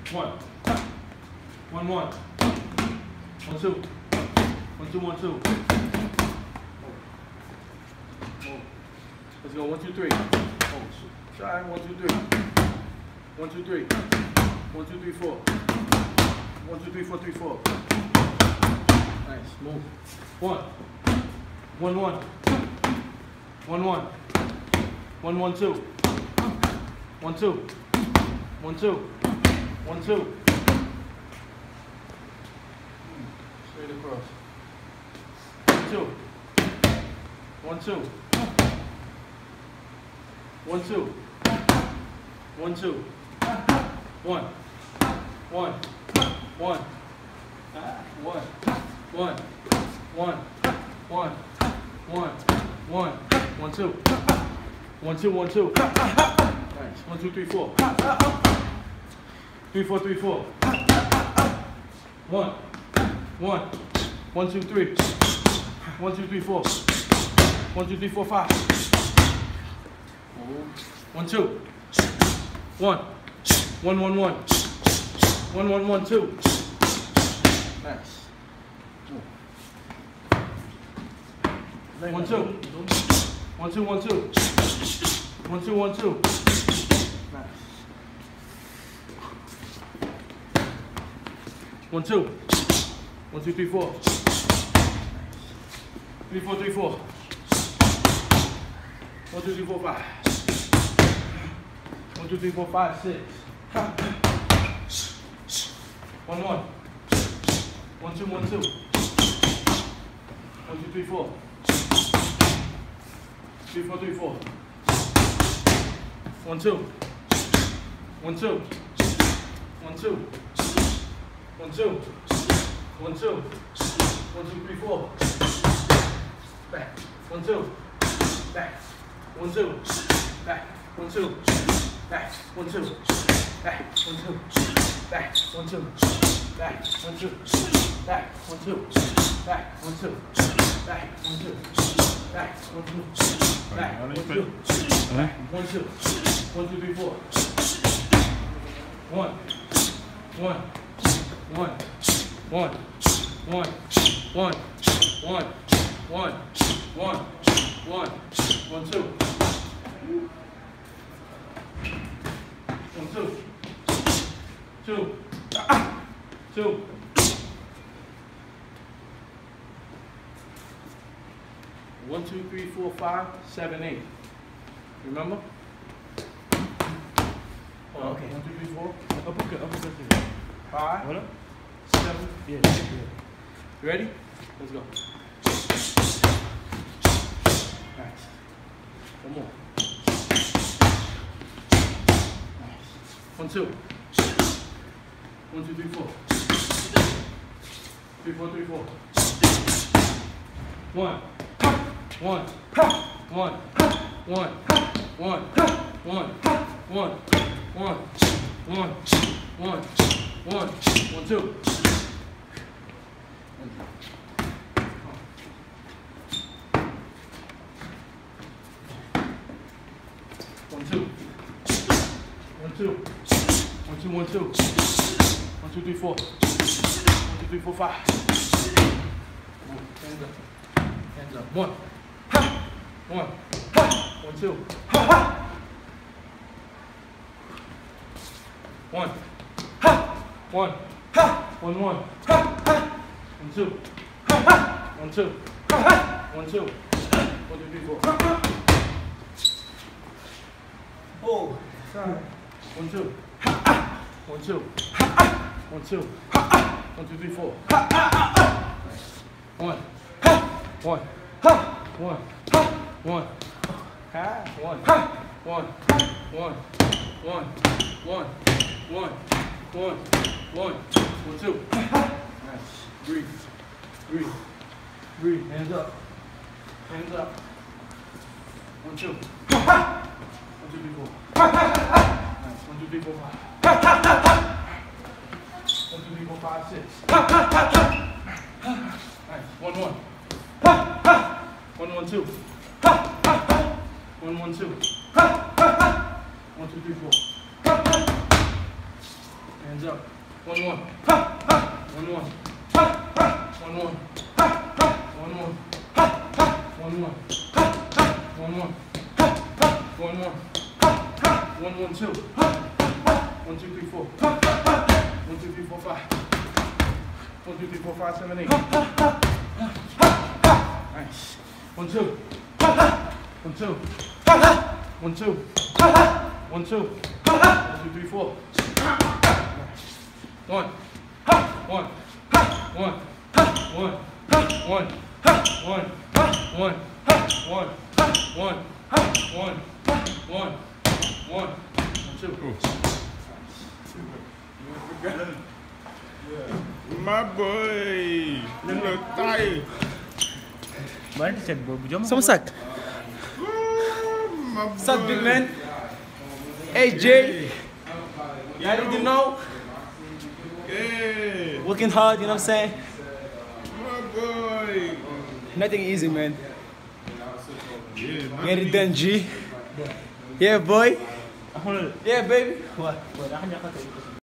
One. 1, 1. 1, 2. 1, 2, 1, 2. Oh. Let's go. 1, 2, 3. Oh, try 1, 2, 3. 1, 2, 3. 1, 2, 3, 4. 1, 2, 3, 4, 3, 4. Nice. Move. 1. 1, 1. 1, 1. 1, 1, 2. 1, 2. 1, 2. 1, 2. Straight across. 1, 2. 1, 2. 1, 2. 1, 2. 1. 1. 1. 1. 1. 1. 1. 1. 1. 1, 2. 1, 2, 1, 2. Nice. 1, 2, 3, 4. 3, 4, 3, 4. 1. 1. 1, 2, 3. 1, 2, 3, 4. 1, 2, 3, 4, 5. 1, 2. 1. 1, 1, 1. 1, 1, 1, 2. Nice. 1, 2. 1, 2, 1, 2. 1, 2, 1, 2. Nice. 1, 2. 1, 2, 3, 4. 3, 4, 3, 4. 1, 2, 3, 4, 5. 1, 2, 3, 4, 5, 6. 1, 1. 1, 2, 1, 2. 1, 2, 3, 4. 3, 4, 3, 4. 1, 2. 1, 2. 1, 2. 1, 2. 1, 2. 1, 2, 3, 4. Back. 1, 2. Back. 1, 2. Back. 1, 2. Back. 1, 2. Back. 1, 2. Back. 1, 2. Back. 1, 2. Back. 1, 2. Back. 1, 2. Back. 1, 2. Back. 1, 2. Back. 1, 2. Back. 1, 2. 1, 2, 3, 4. 1. 1. 1. 1. 1. 1. 1. 1. 1. 1. 1, 2. 1, 2. 2. 2. 1, 2, 3, 4, 5, 7, 8. Remember? Oh, okay. 1, 2, 3, 4. Uppercut. 5. What up? 7. Yeah. You ready? Let's go. Nice. One more. Nice. 1, 2. 1, 2, 3, 4. 3, 4, 3, 4. 1. 1. 1. 1. 1. 1. 1. 1. 1. 1. 1. 1, 2. 1, 2. 1, 2. 1, 2, 1, 2. 1, 2, 3, 4. 1, 2, 3, 4, 5. Hands up. Hands up. 1. 1. 1, 2. 1. 1. 1, 1. 1, 2. 1, 2. 1, 2. 1, 2, 3, 4. Oh, sorry. 1, 2. 1, 2. 1, 2. 1, 2, 3, 4. 1. 1. 1. 1. 1. 1. 1. 1. 1. 1. 1. 1. 1. 1, 2. Nice. Breathe. Breathe. Breathe. Hands up. Hands up. 1, 2. 1, 2, 3, 4. Nice. 1, 2, 3, 4, 5. 1, 2, 3, 4, 5, 6. Nice. 1, 1. 1, 1, 2. 1, 1, 2. 1, 2, 3, 4. Hands up. 1-1. Ha ha. 1-1. Ha ha. 1-1. Ha ha. 1-1. Ha ha. 1-1. Ha ha. 1-1. Ha ha. 1-1. Ha ha. 1-1-2. Ha ha. 1, 2, 3, 4. Ha ha. 1, 2, 3, 4, 5. 1, 2, 3, 4, 5, 7, 8. Ha ha. Nice. 1, 2. Ha ha. 1, 2. Ha ha. 1, 2. Ha ha. 1, 2. Ha ha. 1, 2, 3, 4. 1. Ha. 1. Ha. 1. Ha. 1. Ha. 1. Ha. 1. Ha. 1. Ha. 1. Ha. 1. Ha. 1. Ha. 1. 1. 2. My boy, little thigh. Some sack. What's up, big man? Hey, Jay. You already know? Yeah, Working hard, you know what I'm saying? my boy. Nothing easy, man. Yeah, man. Get it done, G. Yeah, boy. Yeah, baby. What?